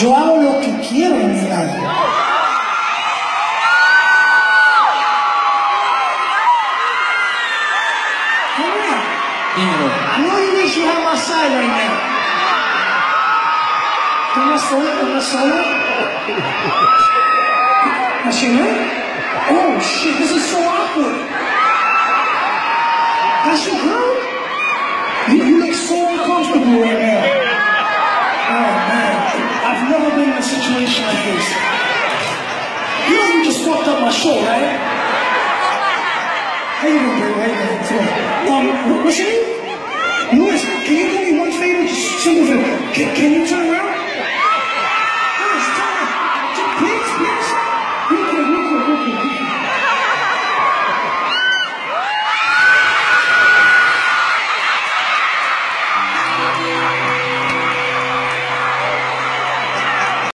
Yo hago lo que quiero en mi vida. I know you wish you had my side right now. ¿Estás solo? ¿Nacional? Oh shit, this is so awkward. That's your girl? You look so uncomfortable right now. Oh man, I've never been in a situation like this. You know you just fucked up my show, right? How you doing, baby? How you doing? What's your name? Louis, can you do me one favor? Just simple favor. Can you turn around?